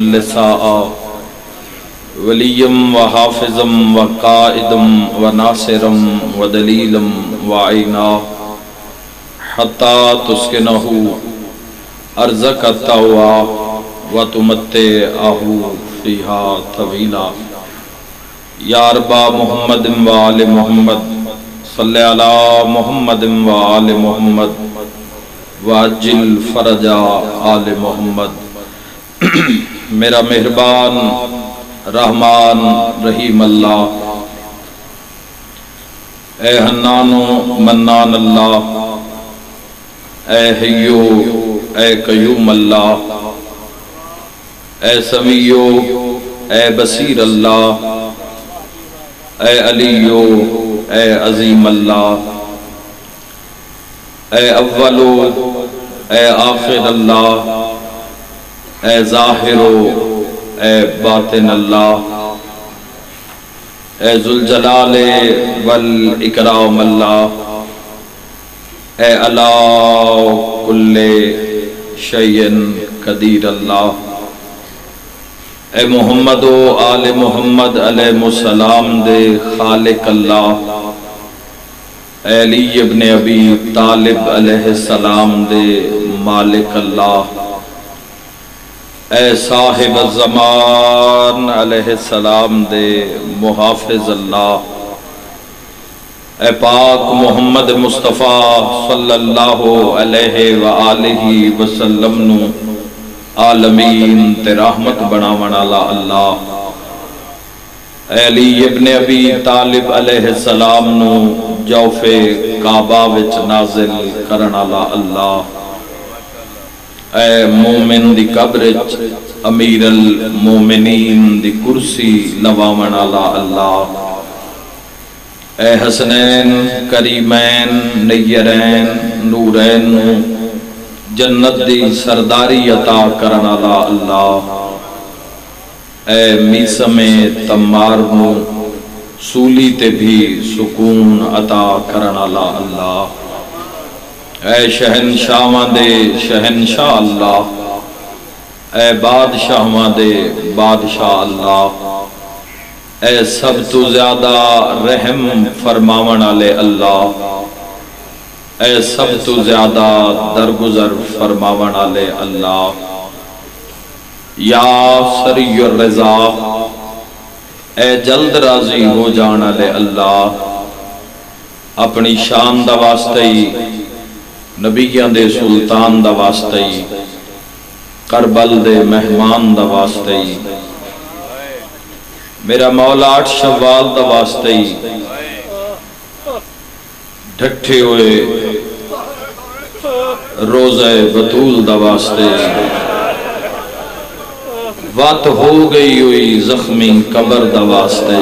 لساء William و حافظم و قائدم و ناصرم و دلیلم و عینا حتی تسکنہو ارزق التوہ و تمتعہو فیہا طویلا یا ربا محمد و آل محمد صلی علی محمد و آل محمد واجل فرجا آل محمد۔ میرا مہربان رحمان رحیم اللہ، اے حنان و منان اللہ، اے حیو اے قیوم اللہ، اے سمیع اے بصیر اللہ، اے علیو اے عظیم اللہ، اے اول اے آخر اللہ، اے ظاہر اے باطن اللہ، اے ذوالجلال والاکرام اللہ، اے علی کل شیء قدیر اللہ، اے محمد و آل محمد علیہ السلام دے خالق اللہ، اے علی ابن ابی طالب علیہ السلام دے مالک اللہ، اے صاحب الزمان علیہ السلام دے محافظ اللہ، اے پاک محمد مصطفیٰ صلی اللہ علیہ وآلہ وسلم نو عالمین تے رحمت بناون والا اللہ، اے علی ابن ابی طالب علیہ السلام نو جوف کعبہ وچ نازل کرن والا اللہ، اے مومن دی قبرچ امیر المومنین دی کرسی لواون والا اللہ، اے حسنین کریمین نیرین نورین جنت دی سرداری عطا کرن والا اللہ، اے میسم تمار نو سولی تے بھی سکون عطا کرن والا اللہ، اے شہنشاہاں دے شہنشاہ اللہ، اے بادشاہاں دے بادشاہ اللہ، اے سب تو زیادہ رحم فرماون والے اللہ، اے سب تو زیادہ درگزر فرماون والے اللہ، یا سری الرضا اے جلد راضی ہو جان والے اللہ، اپنی شان دا واسطے نبیاں دے سلطان دا واسطے کربل دے مہمان دا واسطے میرا مولا 8 شوال دا واسطے ڈھٹھے ہوئے روزہ بطول دا واسطے وات ہو گئی ہوئی زخمی قبر دا واسطے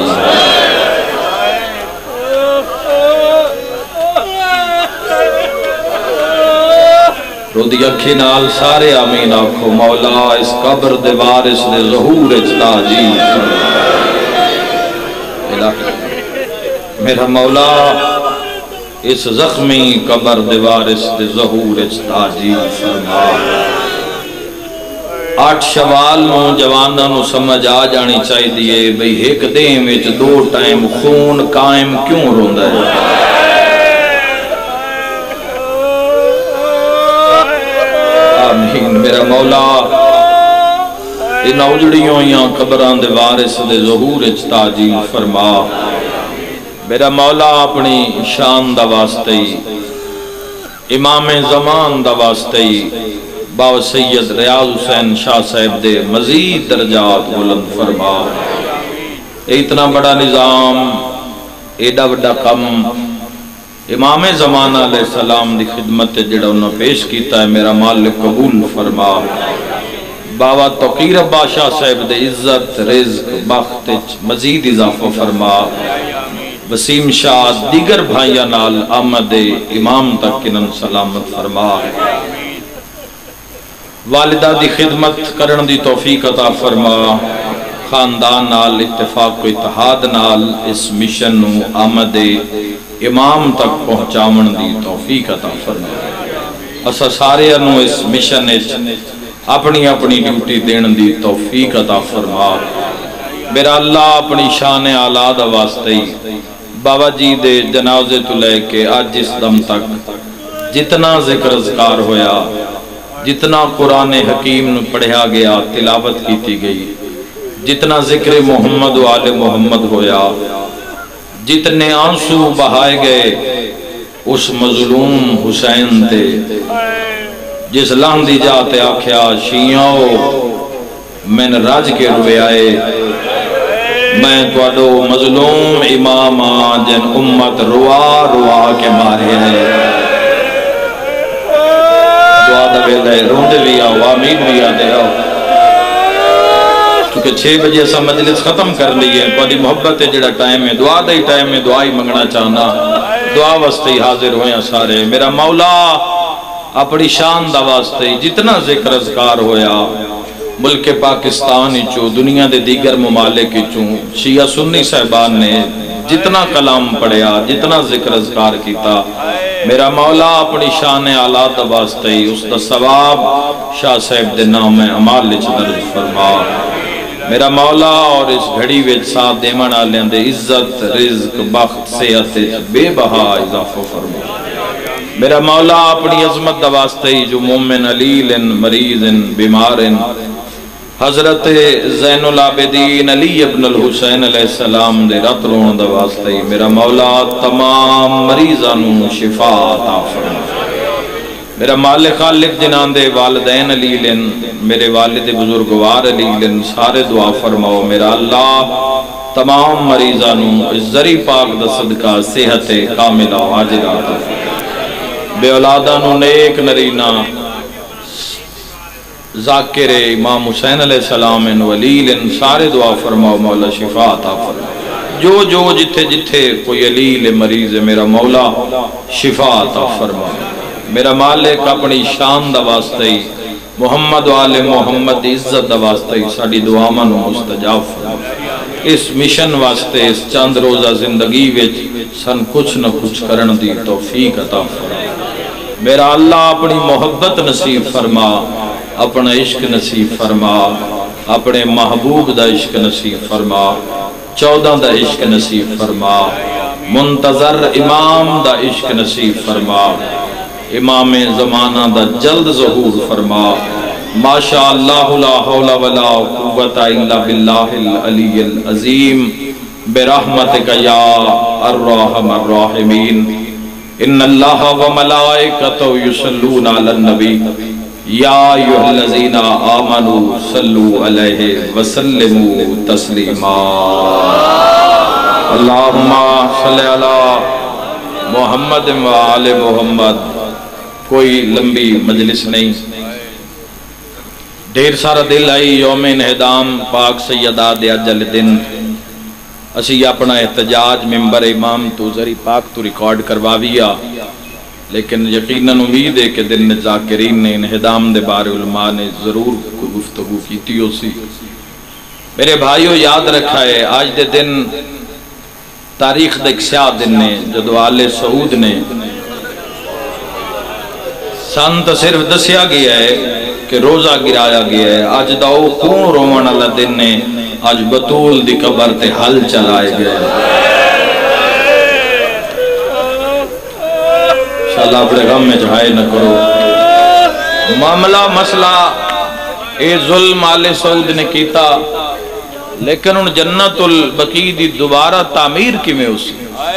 رو دی اکھی نال سارے آمین آکھو مولا اس قبر دے وارث دے ظہور اجتا جی میرا مولا اس زخمی قبر دے وارث دے ظہور اجتا جی فرما۔ 8 شوال نوجواناں نو سمجھ آ جانی چاہی دیئے بھئی ایک دن وچ 2 ٹائم خون قائم کیوں روندا ہے؟ آمین میرا مولا ان اوجڑیوں یا قبران دے وارث دے ظہور اجتاجیل فرما۔ میرا مولا اپنی شان دا واسطے امام زمان دا واسطے باو سید ریاض حسین شاہ صاحب دے مزید درجات بلند فرما۔ اتنا بڑا نظام ایڈا بڑا کم امام زمان علیہ السلام دی خدمت جڑا انہوں پیش کیتا ہے میرا مالک قبول فرما۔ باوا توقیر بادشاہ صاحب دے عزت رزق بخت مزید اضافہ فرما۔ وسیم شاہ دیگر بھائیاں نال آمد امام تک انہوں سلامت فرما۔ والدہ دی خدمت کرن دی توفیق عطا فرما۔ خاندان نال اتفاق و اتحاد نال اس مشن نو آمد امام تک پہنچاون دی توفیق عطا فرما۔ اسا سارے انو اس مشن اپنی اپنی ڈیوٹی دین دی توفیق عطا فرما۔ میرا اللہ اپنی شان اعلیٰ دا واسطے بابا جی دے جنازے تو لے کے آج اس دم تک جتنا ذکر اذکار ہویا، جتنا قرآن حکیم نو پڑھیا گیا، تلاوت کیتی گئی، جتنا ذکر محمد و آل محمد ہویا، جتنے آنسو بہائے گئے اس مظلوم حسین تے، جس لہندی جاتے آکھیا شیعوں میں نے راج کے روے آئے، میں توڑو مظلوم امام جن امت روا روا کے مارے ہیں۔ دعا دا ویلے روندے بھی آؤ، آمین بھی آدھے آؤ، کیونکہ 6 بجے سا مجلس ختم کر لیے، پڑی محبت ہے جڑا ٹائم ہے، دعا دا ہی ٹائم ہے، دعا ہی منگنا چاہنا، دعا واسطے ہی حاضر ہوئے ہیں سارے۔ میرا مولا اپنی شان دا واسطے جتنا ذکر اذکار ہویا، ملک پاکستان چو دنیا دے دیگر ممالک چو شیعہ سنی صاحبان نے جتنا کلام پڑھیا، جتنا ذکر اذکار کیتا، میرا مولا اپنی شان اعلیٰ دا واسطے اس دا ثواب شاہ صاحب دے نام میں عمال لچ درج فرما۔ میرا مولا اور اس گھڑی وچ ساتھ دیمان آلیاں دے عزت، رزق، بخت، صحت بے بہا اضافہ فرما۔ میرا مولا اپنی عظمت دا واسطے جو مومن علیل مریض بیمار حضرت زین العابدین علی ابن الحسین علیہ السلام دے رت رون دا واسطے میرا مولا تمام مریضانوں شفا عطا فرما۔ میرا مالک خالق جنان دے والدین علی لن، میرے والد بزرگوار علی لن، سارے دعا فرماؤ۔ میرا اللہ تمام مریضانوں اس ذری پاک دا صدقہ صحت کاملہ عاجلہ عطا فرما۔ بے اولادانوں نیک نرینہ ذاکر امام حسین علیہ السلام ولیل سارے دعا فرماؤ، مولا شفا عطا فرما۔ جو جتھے جتھے کوئی علیل مریض ہے میرا مولا شفا عطا فرما۔ میرا مالک اپنی شان دا واسطے محمد و آل محمد عزت دا واسطے ساڑی دعاواں نو مستجاب فرما۔ اس مشن واسطے اس چند روزہ زندگی وچ سن کچھ نہ کچھ کرن دی توفیق عطا فرما۔ میرا اللہ اپنی محبت نصیب فرما، اپنا عشق نصیب فرما، اپنے محبوب دا عشق نصیب فرما، 14 دا عشق نصیب فرما، منتظر امام دا عشق نصیب فرما، امام زمانہ دا جلد ظہور فرما۔ ماشاءاللہ لا حول ولا قوت الا باللہ العلی العظیم برحمتک یا الرحم الراحمین۔ ان اللہ و ملائکتہ یصلون علی النبی یا ایھا الذین آمنوا صلوا علیہ وسلموا تسلیما۔ اللہم صلی علی محمد و آل محمد۔ کوئی لمبی مجلس نہیں، ڈھیر سارا دل آئی یوم انہدام پاک سیدات اجل دن اسی اپنا احتجاج ممبر امام تو ذری پاک تو ریکارڈ کرواویا، لیکن یقیناً امید ہے کہ دن ذاکرین نے انہدام دے بارے علماء نے ضرور کوئی گفتگو کیتی ہو سی۔ میرے بھائیوں یاد رکھا ہے آج دے دن تاریخ دے ایک سیاہ دن نے جدو آل سعود نے سن تو صرف دسیا گیا ہے کہ روزہ گرایا گیا ہے، آج داؤ کون رومن اللہ دن نے آج بطول دی قبر تے حل چلائے گئے۔ انشاءاللہ اپنے غم میں جہائے نہ کرو، معاملہ مسئلہ اے ظلم آل سعود نے کیتا، لیکن ان جنت البقیع دی دوبارہ تعمیر کی میں اس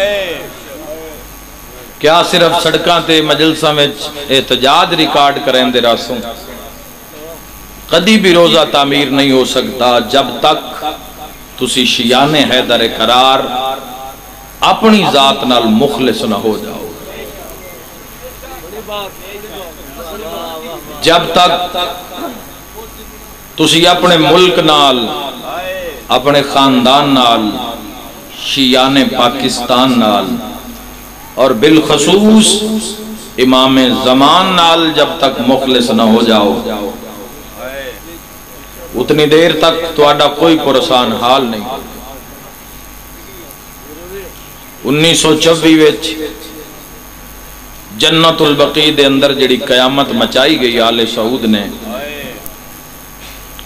کیا صرف سڑکاں تے مجلساں میں احتجاج ریکارڈ کریں دے راسوں؟ کدی بھی روزہ تعمیر نہیں ہو سکتا جب تک تسی شیعان حیدر قرار اپنی ذات نال مخلص نہ ہو جاؤ، جب تک تسی اپنے ملک نال اپنے خاندان نال شیعان پاکستان نال اور بالخصوص امام زمان نال جب تک مخلص نہ ہو جاؤ اتنی دیر تک تواڈا کوئی پرسان حال نہیں۔ 1924 وچ جنت البقیع دے اندر جڑی قیامت مچائی گئی آل سعود نے،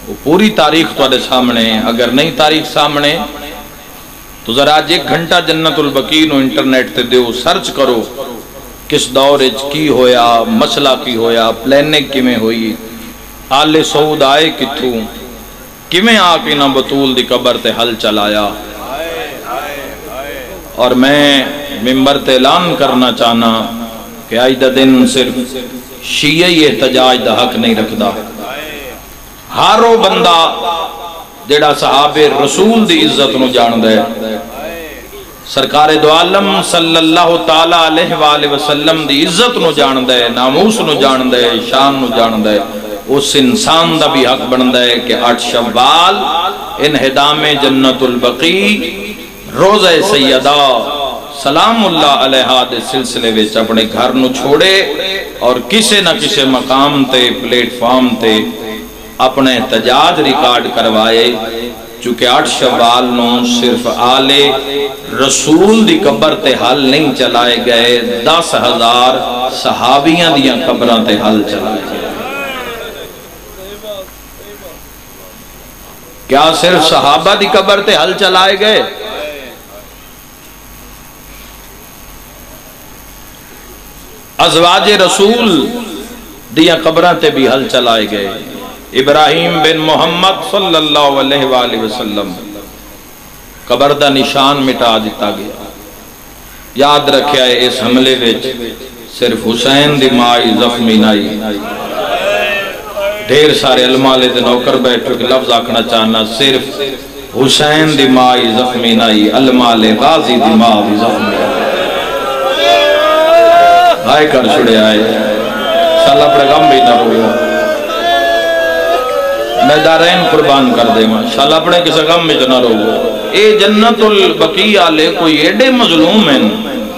وہ پوری تاریخ تواڈے سامنے، اگر نہیں تاریخ سامنے تو ذرا آج 1 گھنٹہ جنت البقیع نو انٹرنیٹ تے دیو، سرچ کرو کس دور اچ کی ہویا، مسئلہ کی ہویا، پلاننگ کیویں ہوئی، آل سعود آئے کتھوں، کیویں آ کے نہ بطول دی قبر تے حل چلایا۔ اور میں ممبر تے اعلان کرنا چاہنا کہ آج دا دن صرف شیعی احتجاج دا حق نہیں رکھدا، ہر وہ بندہ جڑا صحابہ رسول دی عزت نو جان دے، سرکار دو عالم صلی اللہ تعالی علیہ وآلہ وسلم دی عزت نو جان دے، ناموس نو جان دے، شان نو جان دے، اس انسان دا بھی حق بن دے کہ 8 شوال انہدام جنت البقیع روزہ سیدہ سلام اللہ علیہ دے سلسلے وچ اپنے گھر نو چھوڑے اور کسے نہ کسے مقام تے پلیٹ فارم تے اپنے احتجاج ریکارڈ کروائے، چونکہ 8 شوال نو صرف آل رسول دی قبر تے حل نہیں چلائے گئے، 10,000 صحابیاں دیاں قبراں تے حل چلائے گئے۔ کیا صرف صحابہ دی قبر تے حل چلائے گئے؟ ازواج رسول دیاں قبراں تے بھی حل چلائے گئے۔ ابراہیم بن محمد صلی اللہ علیہ وآلہ وسلم قبر دا نشان مٹا دیتا گیا۔ یاد رکھیا ہے اس حملے وچ صرف حسین دی مائی زخمی نائی، ڈھیر سارے علماء لے دے نوکر بیٹھو کہ لفظ آکھنا چاہنا، صرف حسین دی مائی زخمی نائی، علماء لے غازی دی ماں بھی زخمی نائی۔ آئے کر چھڑے آئے شاءاللہ اپنے غم بھی نہ رویا، میں دارین قربان کر دے ماں شاءاللہ اپنے کسے غم میں نہ رویا۔ اے جنت البقیع آلے کوئی ایڈے مظلوم ہیں،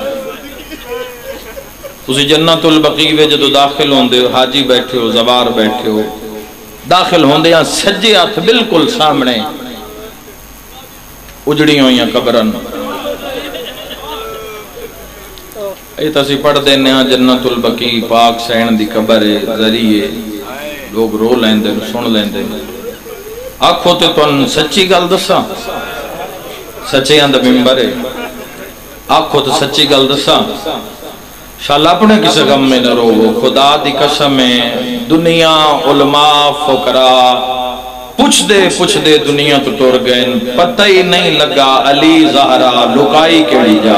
تسی جنت البقیع وے جدو داخل ہوندے ہو، حاجی بیٹھے ہو، زوار بیٹھے ہو، داخل ہوندے ہیں سجے ہاتھ بالکل سامنے اجڑی ہوئیاں قبرن، اے تسی پڑھ دینے ہیں جنت البقیع پاک سین دی قبر ذریعے لوگ رو لیندے سن لیندے۔ آنکھوں تے تو سچی گل دسا، سچے اندر ممبر ہے، آنکھوں تے سچی گل دسا، شاءاللہ اپنے کسے غم میں نہ رو، خدا دی قسم ہے دنیا علماء فقراء پوچھ دے دنیا تو ٹر گئے، پتہ ہی نہیں لگا علی زہرا لکائی کیڑی جا،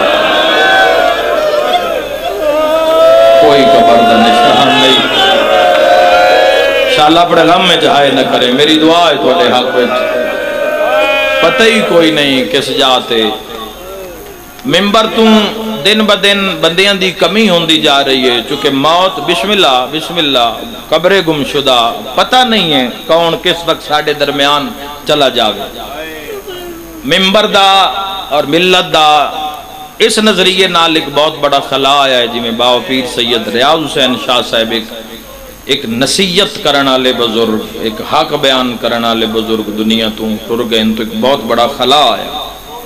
کوئی قبر دا نشان نہیں۔ شاءاللہ اپنے غم میں جہائے نہ کرے، میری دعا ہے تواڈے حق وچ، پتہ ہی کوئی نہیں کس جاتے ممبر تو دن بدن بندیاں دی کمی ہوندی جا رہی ہے، چونکہ موت بسم اللہ قبر گم شدہ، پتہ نہیں ہے کون کس وقت ساڑھے درمیان چلا جاوے۔ ممبر دا اور ملت دا اس نظریے نال ایک بہت بڑا خلا آیا ہے، جی میں باو پیر سید ریاض حسین شاہ صاحب ایک نصیحت کرنا لے بزرگ، ایک حق بیان کرنا لے بزرگ دنیا تو ٹر گئے، تو ایک بہت بڑا خلا آیا۔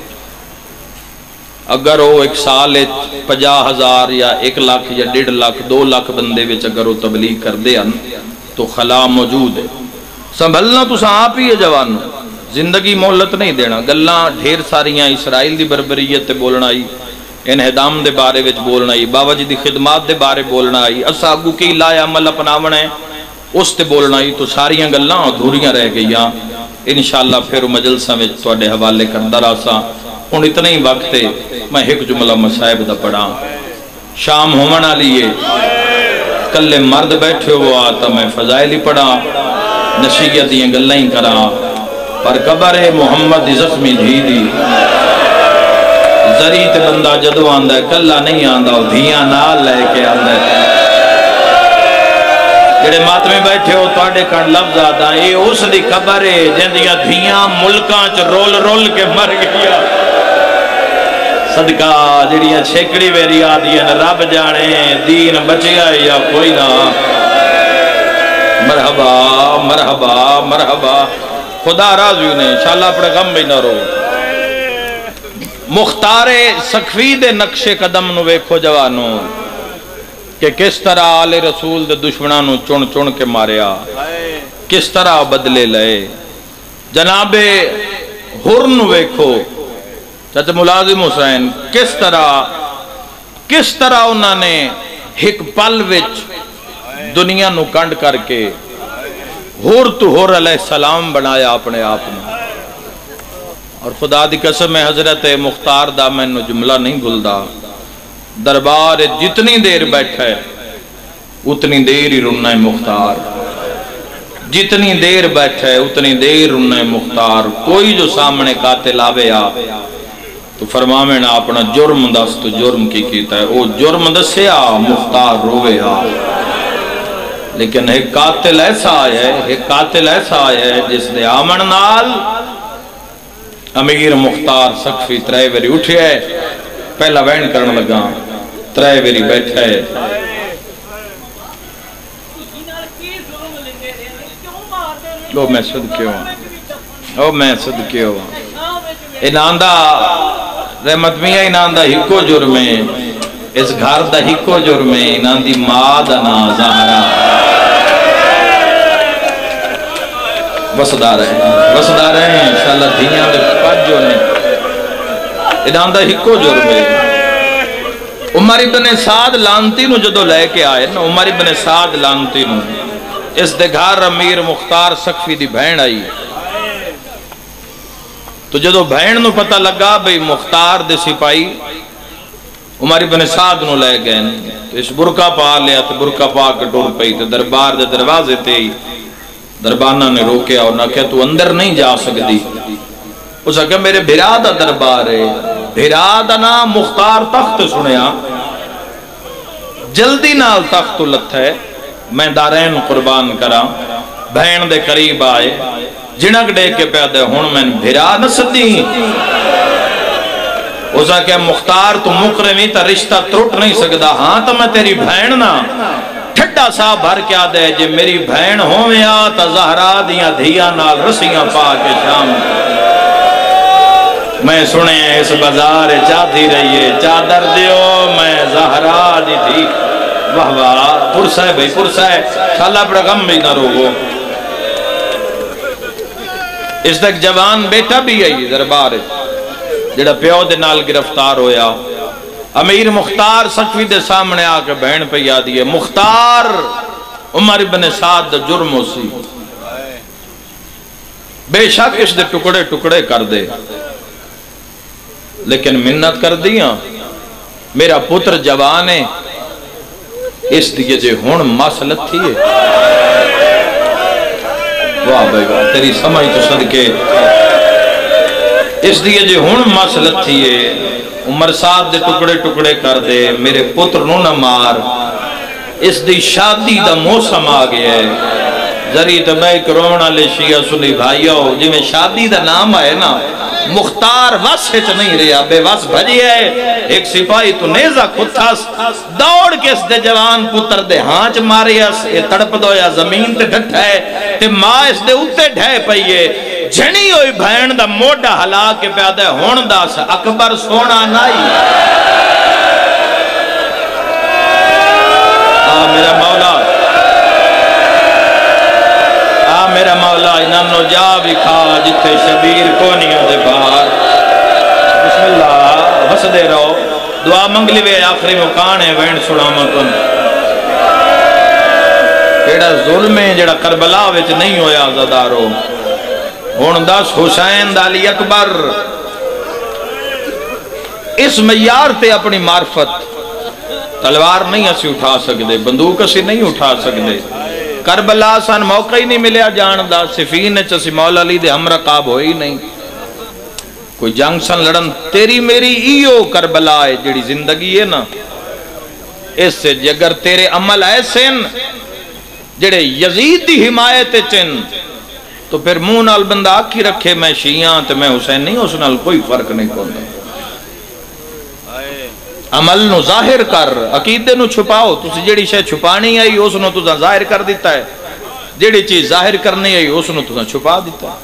اگر وہ ایک سال 50,000 یا 1 لاکھ یا 1.5 لاکھ 2 لاکھ بندے وچ اگر وہ تبلیغ کر دے تو خلا موجود ہے۔ سنبھلنا تو آپ ہی ہے جوانو، زندگی مہلت نہیں دینا، گلاں ڈھیر ساریاں اسرائیل دی بربریت تے بولنا آئی، انہدام دے بارے وچ بولنا آئی، بابا جی دی خدمات دے بارے بولنا آئی، اسا اگو کی لایا عمل اپناونا ہے اس تے بولنا آئی، تو ساریاں گلاں ادھوریاں رہ گئیاں۔ انشاءاللہ پھر مجلسہ میں تواڈے حوالے کردہ راساں، ہن اتنا ہی وقت ہے میں ایک جملہ مصائب دا پڑھا، شام ہومنا لیے کلے مرد بیٹھے ہوا تا میں فضائل ہی پڑھا، نصیحت یہ گلیں ہی کرا، پر قبر محمد زخمی دھی دی زریت بندہ جدو آندہ ہے کلہ نہیں آندہ، دھیاں نال لے کے آندہ ہے۔ جڑے ماتمے بیٹھے ہو تواڈے کن لفظ آتا ہے، یہ اس دی قبر ہے جندیاں دھیاں ملکاں چ رول رول کے مر گیا، صدقہ جڑیاں چھیکڑی ویری آدیاں رب جانے دین بچیا یا کوئی نہ۔ مرحبا مرحبا مرحبا، خدا راضی نے انشاءاللہ اپنے غم بھی نہ رو۔ مختار سقفی دے نقش قدم نو ویکھو جوانو کہ کس طرح آل رسول دے دشمناں نو چن چن کے ماریا، کس طرح بدلے لئے جناب ہرن ویکھو چاچا ملازم حسین کس طرح انہوں نے ایک پل وچ دنیا نو کنڈ کر کے ہور تو ہور علیہ السلام بنایا اپنے آپ نے اور خدا دی قسم میں حضرت مختار دا میں نو جملہ نہیں بھولدا دربار جتنی دیر بیٹھا ہے اتنی دیر ہی رننا ہے مختار جتنی دیر بیٹھا ہے اتنی دیر رننا ہے مختار کوئی جو سامنے قاتل آوے تو فرماوے نا اپنا جرم دس تو جرم کی کیتا ہے او جرم دسیا مختار روے لیکن ایک قاتل ایسا آیا ہے جس نے آمن نال امیر مختار سقفی ترے ویری اٹھے ہے پہلا وین کرنے لگا ترے ویری بیٹھا ہے لو میں صدقے ہوں اناندہ رحمت میاں اناندہ ہکو جرمے اس گھر دا ہکو جرمے اناندی ماں دا نا زہرا وسدار ہیں انشاءاللہ دھیاں دے پاجو نے اناندہ ہکو جرمے عمر ابن سعد لانتی نو جدو لے کے آئے نا عمر ابن سعد لانتی نو اس دے گھر امیر مختار سقفی دی بہن آئی تو جدو بہن نو پتہ لگا بھئی مختار دے سپائی عمر ابن سعد نو لے گئے تو اس برکہ پا لیا تو برکہ پا کے ڈور پئی تو دربار دے دروازے تے ہی دربانہ نے روکیا اور نہ کہ تو اندر نہیں جا سکتی اس نے کہا میرے بھرا دا دربار ہے بھرا دا نا مختار تخت سنیا جلدی نال تخت لت ہے میں دارین قربان کرا بہن دے قریب آئے جنک ڈے کے پیادے ہون میں بھرا نسدی اسا کہ مختار تو مکرمی تا رشتہ ترٹ نہیں سکتا ہاں تو میں تیری بہن نا ٹھڈا سا بھر کیا دے جے میری بہن ہوئے تا زہرا دیاں دھیاں نال رسیاں پا کے شام میں سنے اس بازار چاہتی رہیے چادر دیو میں زہرا دی تھی واہ واہ پرسہ ہے بھئی پرسہ ہے شاءاللہ بڑا غم بھی نہ روگو اس تک جوان بیٹا بھی ہے دربار جڑا پیو دے نال گرفتار ہویا امیر مختار سقفی دے سامنے آکے بہن پہ یاد ہے مختار عمر ابن سعد دا جرم ہو سی بے شک اس دے ٹکڑے ٹکڑے کر دے لیکن منت کر دیا میرا پتر جوان ہے اس دیئے جے ہون مسلط تھی ہے واہ بھائی واہ تیری سمجھ تو صدقے اس دیئے جے ہون مسلط تھی ہے عمر صاحب دے ٹکڑے ٹکڑے کر دے میرے پتر نو نہ مار اس دی شادی دا موسم آگیا ہے ذری تبائی کرونا لے شیعہ سنی بھائیو جی میں شادی دا نام آئے نا مختار وس ہچ نہیں رہا بے وس بھجی ہے ایک سپاہی تو نیزہ کھتاس دوڑ کے اس دے جوان پتر دے ہانچ ماری اس یہ تڑپ دو یا زمین تے ڈھٹ ہے تے ماں اس دے اتے ڈھے پئیے جھنی ہوئی بہن دا موڑا ہلا کے پیادہ ہون دا سا اکبر سونا نائی میرا مولا میرا مولا انہوں جا بھی کھا جتے شبیر کونیوں دے باہر بسم اللہ بس دے رہو دعا منگلی وے آخری مکانے وین سڑامتن کیڑا ظلم ہے جڑا کربلا وچ نہیں ہویا زدارو ہون دس حسین دالی اکبر اس معیار تے اپنی معرفت تلوار نہیں اسی اٹھا سکتے بندوق اسی نہیں اٹھا سکتے کربلا سان موقع ہی نہیں ملیا جان دا صفین چسی مولا علی دے ہم رقاب ہوئی نہیں کوئی جنگ سن لڑن تیری میری ایو کربلا ہے جڑی زندگی ہے نا اس سے جگر تیرے عمل ایسے جڑے یزید دی حمایت چن تو پھر منہ نال بندہ آکھی رکھے میں شیعہ تے میں حسین نہیں اس نال کوئی فرق نہیں کرتا عمل نو ظاہر کر عقیدے نو چھپاؤ تسی جیڑی شے چھپانی آئی اس نو تسا ظاہر کر دیتا ہے جیڑی چیز ظاہر کرنی آئی اس نو تسا چھپا دیتا ہے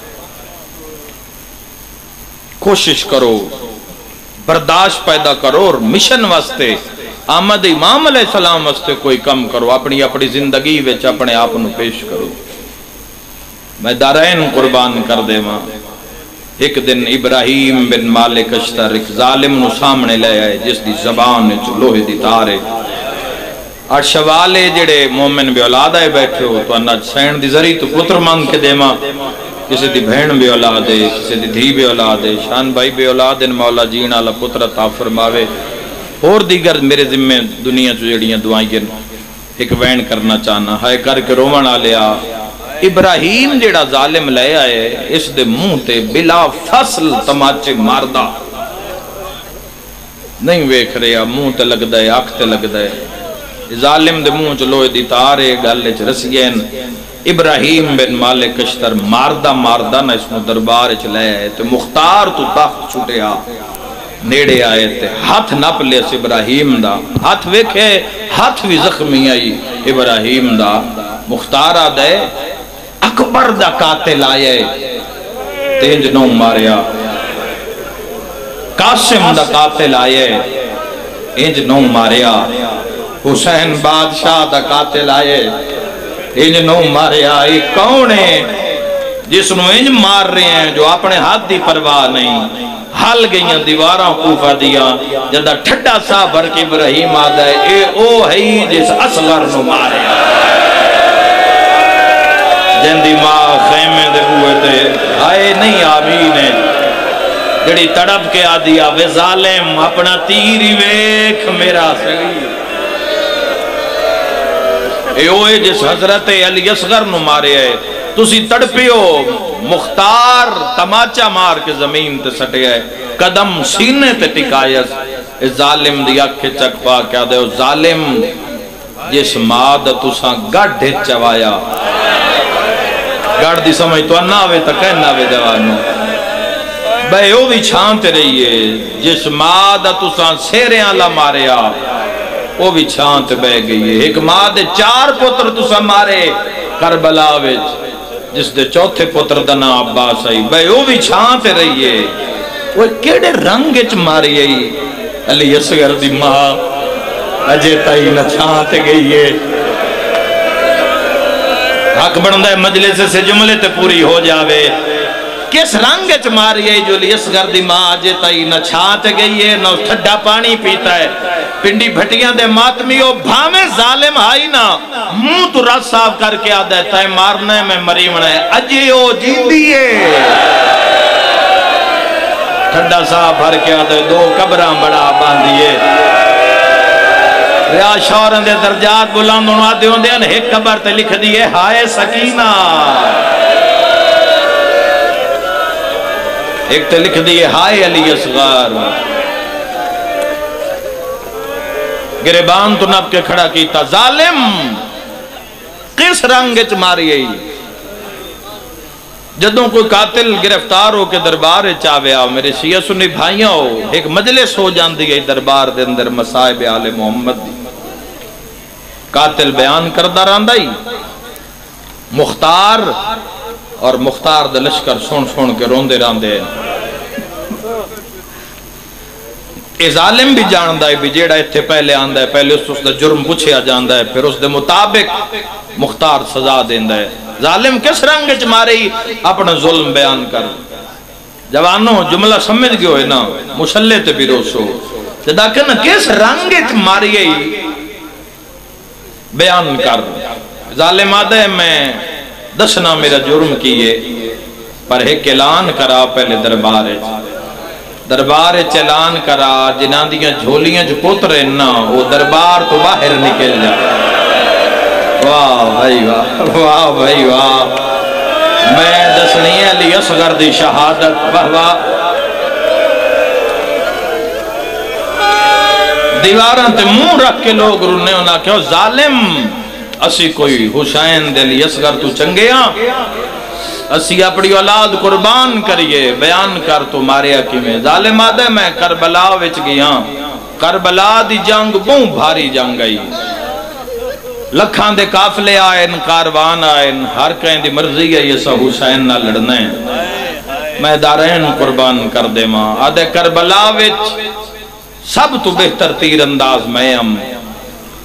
کوشش کرو برداشت پیدا کرو اور مشن واسطے آمد امام علیہ السلام واسطے کوئی کم کرو اپنی زندگی وچ اپنے آپ نو پیش کرو میں دارین قربان کر دے ماں ایک دن ابراہیم بن مالک اشتر ایک ظالم نو سامنے لے آئے جس دی زبان لوہے دی تارے اور شوالے جڑے مومن بے اولاد آئے بیٹھے ہو تو انہ سین دی ذریع تو پتر مان کے دے ماں کسی دی بہن بے اولاد ہے کسی دی دھی بے اولاد ہے شان بھائی بے اولاد ان مولا جین آلہ پتر عطا فرماوے اور دیگر میرے ذمہ دنیا جو جڑیاں دعائیں ایک وین کرنا چاہنا ہائے کر کے رومن آ لیا ابراہیم جڑا ظالم لے آئے اس دے منہ تے بلا فصل تماچے ماردہ نہیں ویکھ رہا منہ تے لگ دے آنکھ تے لگ دے ظالم دے منہ چلوئے دی تارے گالے چ رسیین ابراہیم بن مالک اشتر ماردہ نہ اس میں دربار چلے آئے تے مختار تو تخت چھوٹے نیڑے آئے تے ہاتھ نپ لے اس ابراہیم دا ہاتھ ویکھے ہاتھ بھی زخمی آئی ابراہیم دا مختارہ دے اکبر دا قاتل آئے تینج نو ماریا قاسم دا قاتل آئے انج نو ماریا حسین بادشاہ دا قاتل آئے انج نو ماریا یہ کون ہے جس نو انج مار رہے ہیں جو اپنے ہاتھ دی پرواہ نہیں حل گئیاں دیواراں کوفہ دیا جدہ ٹھڈا سا بھر کے ابراہیم آدھا ہے اے او ہے جس اصغر نو ماریا جندی ماں خیمے دے ہوئے تھے آئے نہیں آمین ہے جڑی تڑپ کے آدیا وے ظالم اپنا تیری ویکھ میرا سگی اے اوے جس حضرت علی اصغر نو مارے ہے تُسی تڑپیو مختار تماچا مار کے زمین تے سٹے ہے قدم سینے تے ٹکایس اے ظالم دی اکھے چک پا کیا دے ظالم جس ماد تُساں گڑھ چوایا گڑھ دی سمجھ تو انہ آوے تا کہنا آوے جوانو بے او بھی چھانتے رہیے جس ماد تُساں سیرے آلہ ماریا وہ بھی چھانتے بے گئی ہے ایک ماد 4 پتر تُساں مارے کربلا وچ جس دے چوتھے پتر دنا عباس آئی بھئی وہ بھی چھانتے رہیے وہ کیڑے رنگ اچ ماری آئی علی اصغر دی ماں اجے تائی نہ چھانتے گئی ہے حق بندہ مجلس سے جملے تے پوری ہو جاوے کس رنگ اچ ماری آئی جو علی اصغر دی ماں اجے تائی نہ چھانتے گئی ہے نہ ٹھڈا پانی پیتا ہے پنڈی بھٹیاں دے ماتمیوں بھامے ظالم آئی نا منہ تو رات صاف کر کے آدھا ہے تائے مارنا ہے میں مریمنا ہے اجے او جین دیئے ٹھڈا صاف بھر کے آدھا ہے 2 قبران بڑا باندھیے ریا شورن دے درجات بلند انہوں آدھے ہوں دے ان ایک قبر تے لکھ دیئے ہائے سکینہ ایک تے لکھ دیئے ہائے علی اصغر گریبان تو نب کے کھڑا کیتا ظالم کس رنگ اچ ماری آئی جدوں کوئی قاتل گرفتار ہو کے دربار چاہوے آؤ میرے شیعہ سنی بھائیاں ہو ایک مجلس ہو جان دی گئی دربار دے اندر مسائب آل محمد دی قاتل بیان کردہ راندائی مختار اور مختار دے لشکر سن کے روندے راندے اے ظالم بھی جاندہ ہے بھی جیڑا اتھے پہلے آندہ ہے پہلے اس دا جرم پوچھیا جاندہ ہے پھر اس دے مطابق مختار سزا دیندہ ہے ظالم کس رنگ اچ ماری اپنا ظلم بیان کر جوانوں جملہ سمجھ گئے ہوئے نا مشلے تے بھی روسو جدا کہ نا کس رنگ اچ ماری بیان کر ظالم آدھے ہے میں دسنا میرا جرم کیے پر ایک اعلان کرا پہلے دربار چلان کرا جنہاں دیاں جھولیاں جو پترے نا وہ دربار تو باہر نکل جا واہ بھائی واہ بھائی واہ میں دسنی ہے علی اصغر دی شہادت واہ دیواران تے منہ رکھ کے لوگ رونے ہونا کہو ظالم اسی کوئی حسین دے علی اصغر تو چنگیاں اسی اپنی اولاد قربان کریے بیان کر تو ماریا کی میں ظالم آدھے میں کربلا وچ گیا کربلا دی جنگ بہت بھاری جنگ آئی لکھان دے قافلے آئین کاروان آئین ہر کہیں دی مرضی ہے یہ سا حسین نہ لڑنے میں دارین قربان کر دے ماں آدھے کربلا وچ سب تو بہتر تیر انداز میں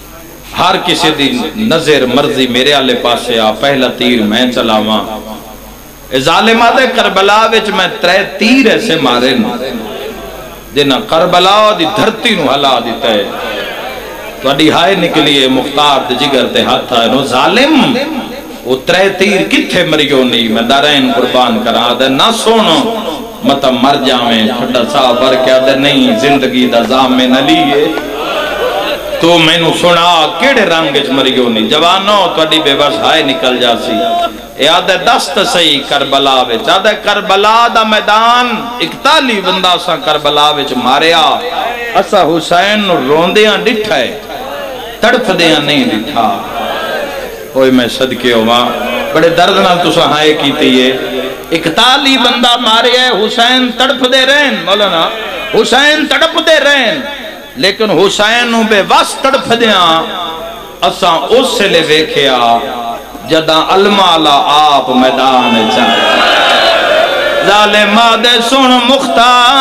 ہر کسی دی نظر مرضی میرے آلے پاسے آ پہلا تیر میں چلاواں ظالمہ دے کربلا وچ میں 3 تیر ایسے مارے نا جنہ کربلا دی دھرتی نو ہلا دیتا ہے تو اڈی ہائے نکلیے مختار دے جگر تے ہاتھ آئے نو ظالم وہ 3 تیر کتھے مریو نہیں میں دارین قربان کرا دے نہ سونو مطا مر جاویں پھڑا صاحب بر کیا دے نہیں زندگی دا زام میں نہ لیے تو میں نو سنا کیڑے رنگج مریو نہیں جوانو تو اڈی بے بس ہائے نکل جاسی یاد دست سہی کربلا وچ یاد کربلا دا میدان 41 بندہ سا کربلا وچ ماریا اسا حسین نو روندیاں ڈٹھا ہے تڑپدیاں نہیں ڈٹھا ہوئے میں صدقے ہوا بڑے درد نال تسا ہائے کیتی ہے 41 بندہ مارے ہے حسین تڑپ دے رہن مولانا حسین تڑپ دے رہن لیکن حسین نو بے وس تڑپ دیاں اساں اس سے لے ویکھیا جدہ المالا آپ میدان چاہے ظالمہ دے سن مختار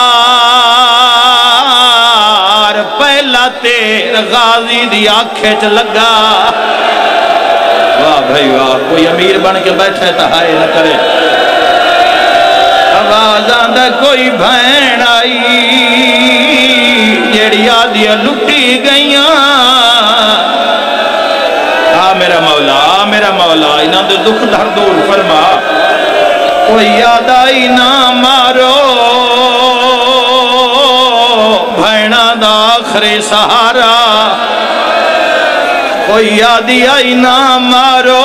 پہلا تیر غازی دی آنکھیں لگا واہ بھائی واہ کوئی امیر بن کے بیٹھے تا ہائے نہ کرے آوازاں دے کوئی بھین آئی جیڑی آدھیا لٹی گئیاں میرا مولا انہاں دے دکھ دھر دور فرما کوئی یاد آئی نہ مارو بھینا دا آخری سہارا کوئی یادی آئی نہ مارو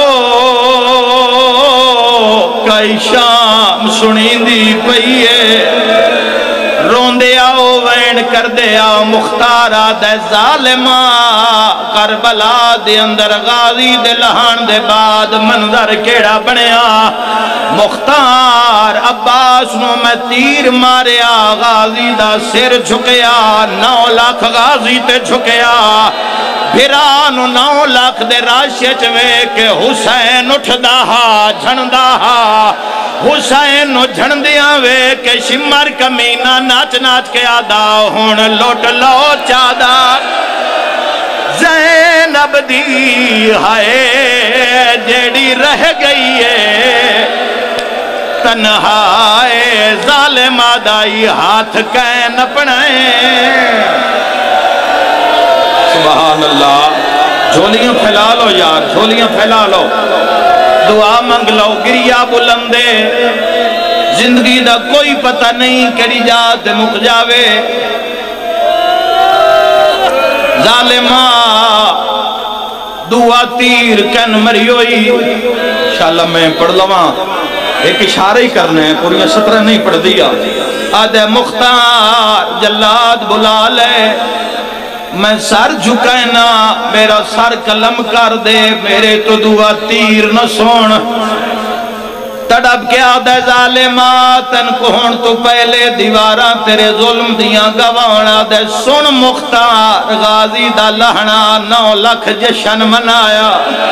کئی شام سنی دی پئیے روندے آؤ وین کر دے آؤ مختارہ دے ظالمہ کربلا دے اندر غازی دے لہان دے بعد منظر کیڑا بنیا مختار عباس نو میں تیر ماریا غازی دا سر جھکیا 9 لاکھ غازی تے جھکیا بھرانو 9 لاکھ دے راشے چوے کہ حسین اٹھ داہا جھن داہا حسین نو جھن دیاں وے کہ شمر کمینہ ناچ ناچ کے آدھا ہون لوٹ لو چادا زینب دی ہائے جیڑی رہ گئی ہے تنہائے ظالم آدائی ہاتھ کین اپنے سبحان اللہ جھولیاں پھیلا لو یار جھولیاں پھیلا لو دعا منگ لو گریا بلندے زندگی دا کوئی پتہ نہیں کڑی جات مک جاوے ظالمہ دعا تیر کن مری ہوئی انشاءاللہ میں پڑھ لواں ایک اشارہ ہی کرنے ہیں پوریاں 17 نہیں پڑھ دیا آدھے مختار جلاد بلا لے میں سر جھکائنا میرا سر قلم کر دے میرے تو دعا تیر نہ سون تڑپ کے آدھے ظالمات ان کو ہون تو پہلے دیواراں تیرے ظلم دیاں گوانا دے سن مختار غازی دا لہنا 9 لاکھ جشن منایا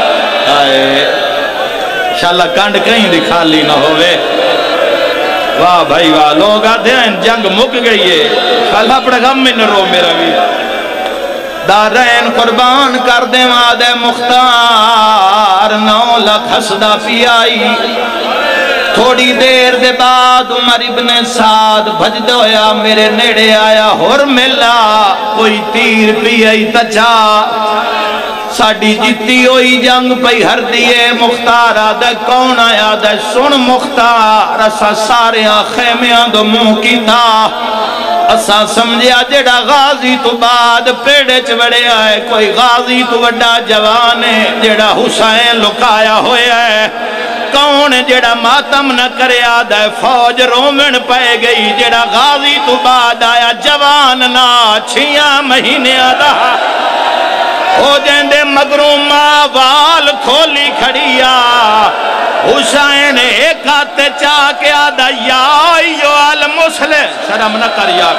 انشاءاللہ کانڈ کہیں دکھا لی نہ ہوئے واہ بھائی واہ لوگ آدھے ہیں جنگ مک گئی ہے خالہ پڑا غم میں نہ رو میرا بھی دارین قربان کر دے مادے مختار 9 لاکھ حسدہ پی آئی تھوڑی دیر دے بعد عمر ابن سعد بھج دویا میرے نیڑے آیا ہور ملا کوئی تیر پی آئی تچا ساڑی جیتی ہوئی جنگ پئی ہر دیئے مختار آدھے کون آیا دے سن مختار اسا ساریاں خیمیاں دو منہ کی تھا اسا سمجھیا جڑا غازی تو بعد پیڑے چوڑے آئے کوئی غازی تو وڈا جوانے جڑا حسین لکایا ہوئے ہے کون جڑا ماتم نہ کرے آدھے فوج رومن پہ گئی جڑا غازی تو بعد آیا جوان نہ 6 مہینے آدھا ہو جیندے مگرومہ وال کھولی کھڑیا حسین ایک آتے چاہ کے آدھا یا ایو المسلم شرم نہ کر یا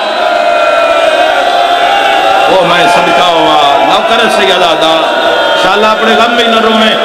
وہ میں صدقہ ہوا نوکر سید آدھا شاءاللہ اپنے غم بھی نہ رومیں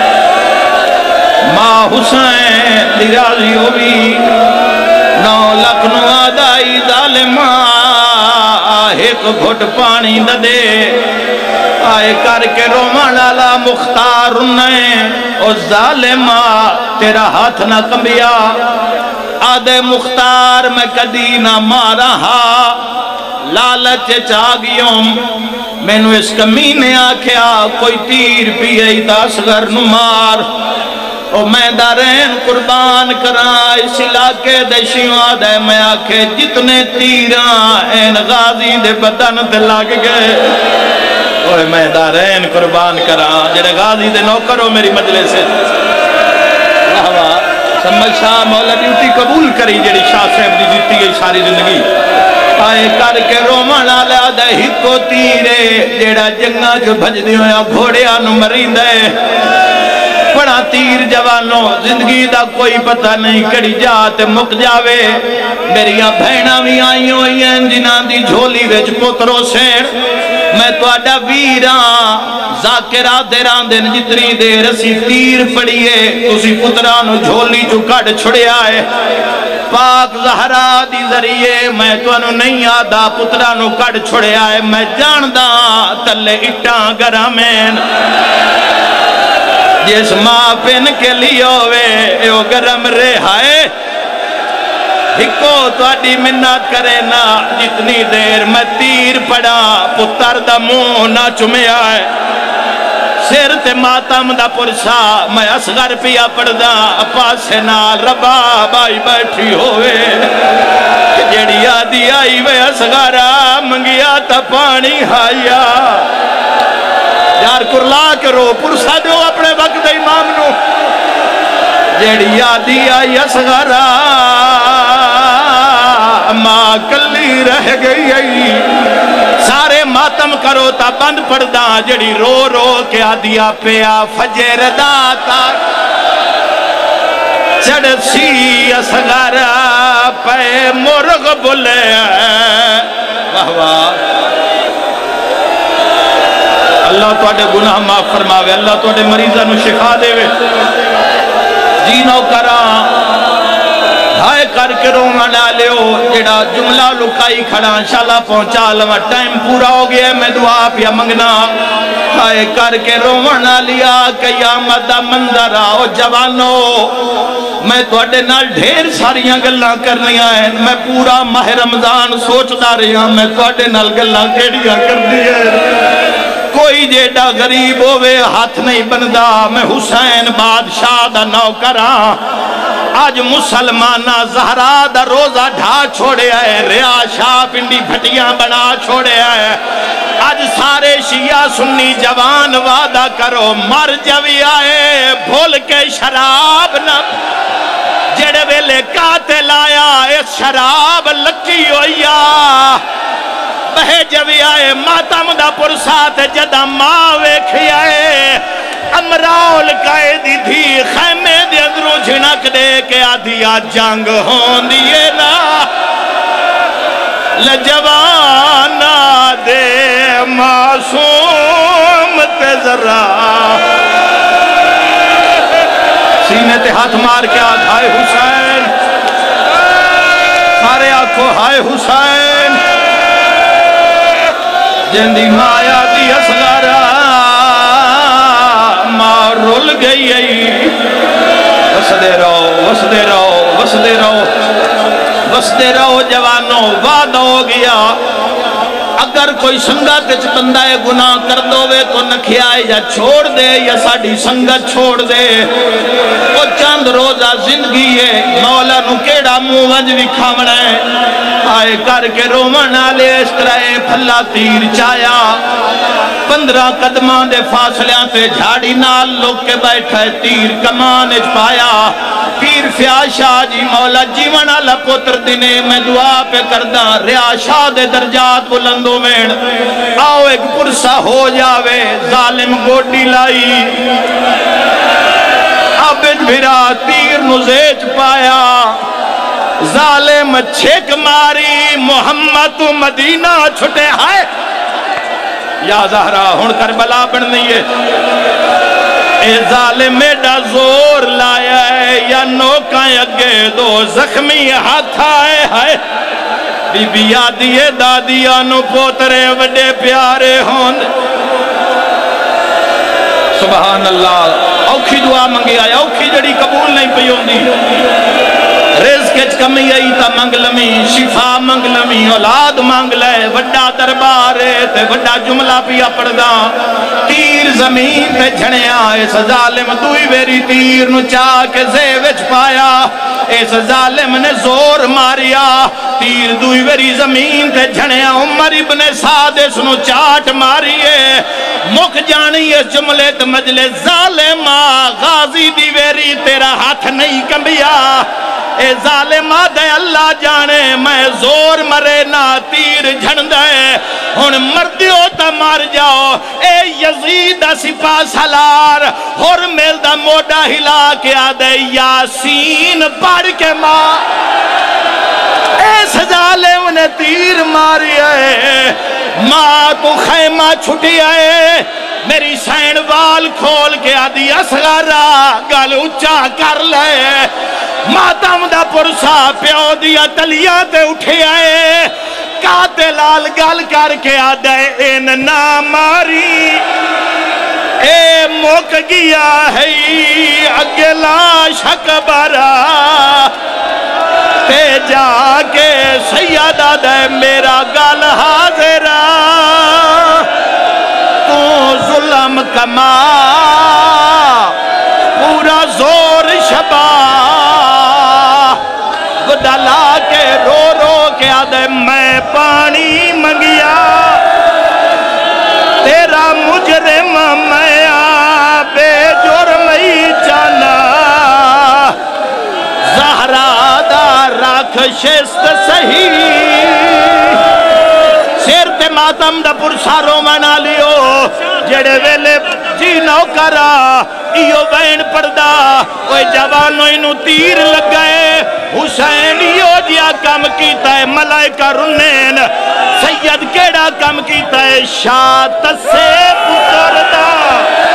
ماں حسین دیرازی ہوئی 9 لاکھ نو آدھائی ظالمہ ایک گھٹ پانی نہ دے آئے کر کے رومن والا مختار نے او ظالمہ تیرا ہاتھ نہ کمبیا آدھے مختار میں کدی نہ مارا ہا لالچ چاگیوں میں نو اس کمینے آکھیا کوئی تیر پیئے اصغر نو مار او میں دارین قربان کرا اس علاقے دشیوں آدھے میں آکھے جتنے تیران این غازی دے بدن دے لگ گئے اوہ میں دارین قربان کرا جڑے غازی دے نو کرو میری مجلس سے سمجھ شاہ مولا ڈیوٹی قبول کری جڑی شاہ صاحب دی دیتی گئی ساری زندگی آئے کر کے رومن آلہ دے ہکو تیرے جیڑا جنگا جو بھج دیوں یا گھوڑیا نو مرین دے بڑا تیر جوانوں زندگی دا کوئی پتہ نہیں کڑی جاتے مک جاوے میریاں بھینا بھی آئی ہوئی ہیں جنہاں دی جھولی ویچ پتروں سین میں تو آڈا ویران ذاکرہ دیران دن جتنی دیر اسی تیر پڑیے اسی پترانو جھولی جو کڑ چھڑے آئے پاک زہرہ دی ذریعے میں تو انو نہیں آدھا پترانو کڑ چھڑے آئے میں جاندہ تلے اٹھاں گرامین جس ماں پن کے لیے ہوئے ایو گرم رہائے ہکو تو اڈی منت کرے نا جتنی دیر میں تیر پڑا پتر دا منہ نہ چمے آئے سر تے ماتم دا پرسا میں اصغر پیا پڑدا پاسے نال ربا بائی بیٹھی ہوئے جیڑی آدھی آئی وے اصغرہ منگیا تا پانی ہایا یار کرلا کے رو پرسا جو اپنے وقت امام نو جیڑی آدھی آئی اصغرہ ماں کلی رہ گئی سارے ماتم کرو تا بند پڑدا جڑی رو رو کے آدیا پیا فجر داتا چڑ سی اصغر پہ مرغ بلے واہ واہ اللہ تو آڈے گناہ معاف فرماوے اللہ تو آڈے مریضہ نو شفا دے وے جینو کرا ہائے کر کے رومانا لیو جڑا جملہ لکائی کھڑا انشاءاللہ پہنچا لما ٹائم پورا ہو گیا میں دعا پیا منگنا ہائے کر کے رومانا لیا قیامت دا منظر آؤ جوانو میں تو اڈے نال ڈھیر ساریاں گلاں کرنیاں ہیں میں پورا ماہ رمضان سوچتا رہا میں تو اڈے نال گلاں کیڑیاں کر دیئے کوئی جیڑا غریب ہوئے ہاتھ نہیں بندہ میں حسین بادشاہ دا نوکرہ آج مسلمانہ زہرہ دا روزہ ڈھا چھوڑے آئے ریا شاہ پنڈی بھٹیاں بنا چھوڑے آئے آج سارے شیعہ سنی جوان وعدہ کرو مر جوی آئے بھول کے شراب نہ جڑے ویلے قاتل آیا اس شراب لکی ہویا بہے جوی آئے ماتم دا پرسات جدہ ماں ویکھی آئے امراؤل قائدی تھی خیمے دے اندروں جھنک دے کے آدھیا جنگ ہون دیئے نا لجوانا دے معصوم تے ذرا سینے تے ہاتھ مار کے آدھ ہائے حسین سارے آنکھوں ہائے حسین جندی مایا دی اصغرہ ماں رول گئی وسدے رہو وسدے رہو وسدے رہو وسدے رہو جوانوں وعدہ ہو گیا اگر کوئی سنگت اچھ بندہ گناہ کر دووے تو نکھیائے یا چھوڑ دے یا ساڑھی سنگت چھوڑ دے وہ چند روزہ زندگی ہے مولا نو کیڑا منہ وجوی کھامنا ہے آئے کر کے رومن آلے اس طرح پھلا تیر چایا 15 قدمان دے فاصلیاں تے جھاڑی نال لوگ کے بیٹھے تیر کمان اچ پایا پیر فیاشاہ جی مولا جیون آلہ پتر دینے میں دعا پہ کردہ ریاشاہ دے درجات بلندوں میں آؤ ایک پرسہ ہو جاوے ظالم گوڑی لائی عبد بھرا تیر نزیج پایا ظالم چھک ماری محمد مدینہ چھٹے ہائے یا زہرہ ہون کربلا بڑھنی ہے اے ظالم میڈا زور لایا ہے یا نوکائیں اگے دو زخمی ہاتھ آئے ہائے بی بی آدھیے دادیانو پوترے وڈے پیارے ہون سبحان اللہ اوکھی دعا منگی آیا اوکھی جڑی قبول نہیں پئی ہوندی رزق وچ کمی آئی تا منگ لمی شفا منگ لمی اولاد منگ لے وڈا دربار تے وڈا جملہ پیا پڑدا تیر زمین تے جھڑیا اس ظالم دوئی ویری تیر نو چاہ کے زے وچ پایا اس ظالم نے زور ماریا تیر دوئی ویری زمین تے جھڑیا عمر ابن سعد اس نو چاٹ ماریے مک جانی اس جملے تے مجلے ظالمہ غازی دی ویری تیرا ہاتھ نہیں کمبیا اے ظالمہ دے اللہ جانے میں زور مرے نہ تیر جھڑ دے ہن مردیو تا مار جاؤ اے یزید سپا سالار اور میل دا موڑا ہلا کے آدھے یاسین پڑھ کے ماں ایس ظالم نے تیر ماری ہے ماں کو خیمہ چھٹی آئے میری سین وال کھول کے آدھی اصغرہ گل اچھا کر لے ماتم دا پرسا پیو دیا تلیاں تے اٹھے آئے قاتلال گل کر کے آدھے ان نہ ماری اے موک گیا ہے اگلا شکبرہ تے جا کے سیدہ دے میرا گل حاضرہ تو ظلم کما پورا زور شبا ڈالا کے رو رو کے آدھے میں پانی منگیا تیرا مجرم میں بے جرمی چانا زہرا دا رکھ شست صحیح سیر تے ماتم دا پرساروں منا لیو جڑے ویلے جی نوکرا ایو بین پردہ کوئی جوانو انو تیر لگ گئے حسین ایو جیا کم کیتا ہے ملائکہ رنین سید کیڑا کم کیتا ہے شاعت سے پتر دا